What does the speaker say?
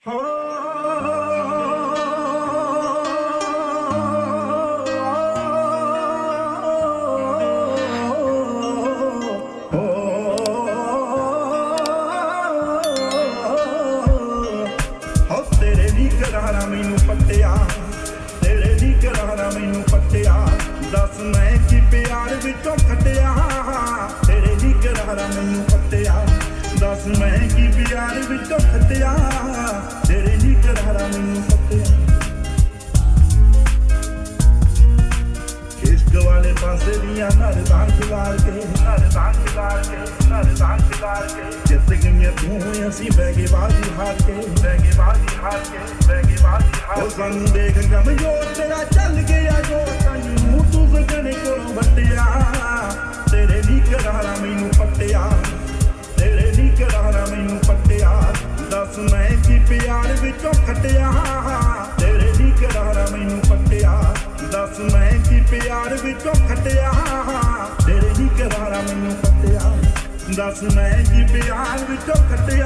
तेरे दी करारा मैनू पट्टिया, तेरे दी करारा मैनू पट्टिया, दस मैं की प्यार विचों खटिया। तेरे दी करारा मैनू पट्टिया, दस मैं की प्यार विचों खटिया। तेरे दी करारा मैनू पट्टिया, इश्क वाले पासे दियां नरदां खिलार के, नरदां खिलार के, नरदां खिलार के, जित गईयां तू असीं बैगे बाजी हार के, बैगे बाजी हार के, बैगे बाजी हार के। सानू देख कमजोर तेरा चल गया जो तैनू तू सजने कोलों वट्टिया। तेरे दी करारा मैनू पट्टिया, तेरे दी करारा मैनू पट्टिया, दस मैं की प्यार विचों खटिया। तेरे दी करारा मैनू पट्टिया, दस मैं की प्यार विचों खटिया। तेरे दी करारा मैनू पट्टिया, दस मैं की प्यार विचों खटिया।